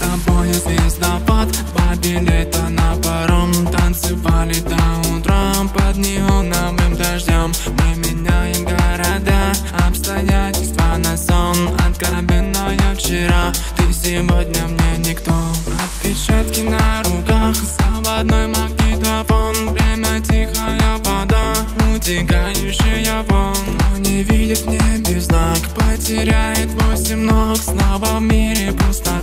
тобою звездопад, 2 билета на паром. Танцевали до утра под неоновым дождем. Мы меняем города, обстоятельства на сон. Откровенная вчера, ты сегодня мне никто. Отпечатки на руках, заводной магнитофон. Время тихая вода, утекающая вон. Но не видит в небе знак, потеряет 8 ног. Снова в мире пустота.